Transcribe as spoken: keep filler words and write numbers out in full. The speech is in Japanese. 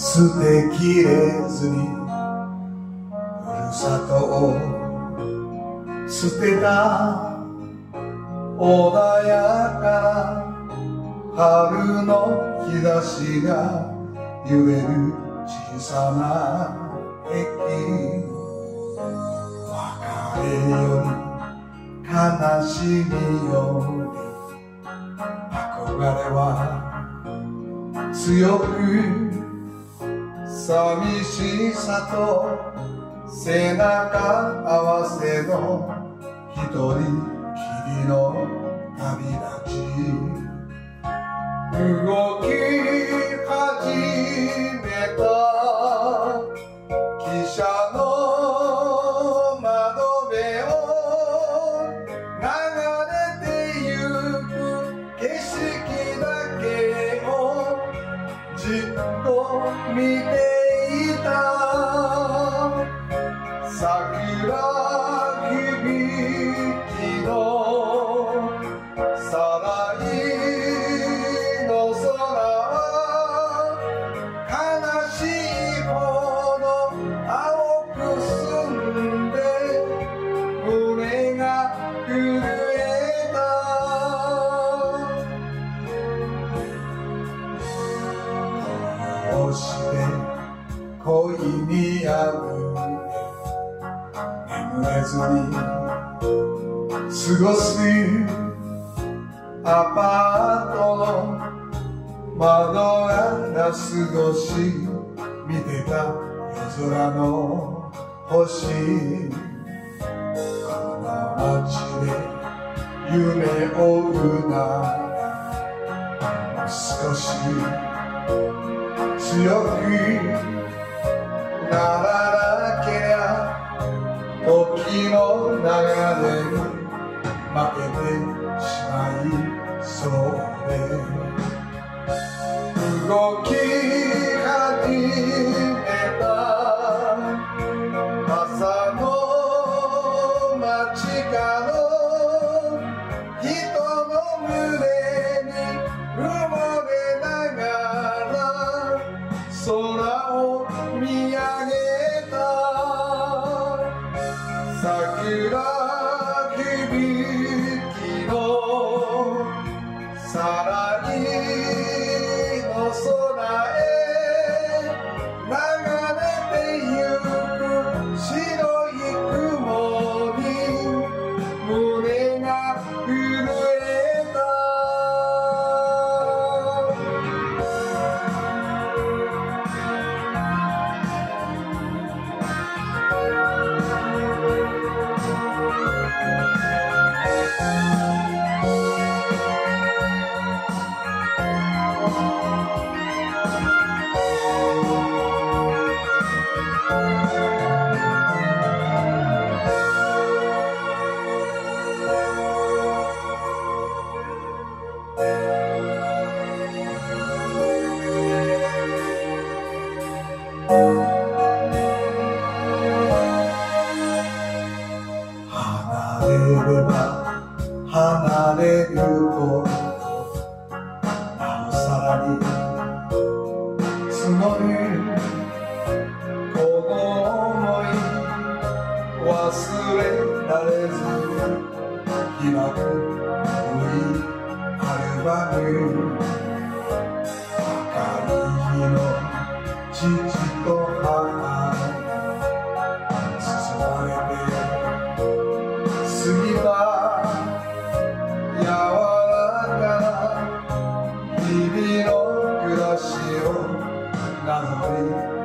捨てきれずにふるさとを捨てた穏やかな春の日差しが揺れる小さな駅、別れより悲しみより憧れは強く、寂しさと背中合わせの一人きりの旅立ち、動き始めた汽車の窓辺を流れてゆく景色だけをじっと見ていた。桜吹雪のさらいの空は悲しいほど青く澄んで胸が震えた。こうして恋に破れ眠れずに過ごすアパートの窓ガラス越し見てた夜空の星、この街で夢を追うなら少し強くならなけりゃ時の流れに負けてしまいそうで、動き始めた朝の街角、人の胸に埋もれながら空を見上げた。桜吹雪のさらいの空へ流れてゆく白い雲に胸が震えた。離れれば離れるほどなおさらに募るこの想い、忘れられず開く古いアルバム、赤い日の父と母に包まれて過ぎた柔らかな日々の暮らしをなぞり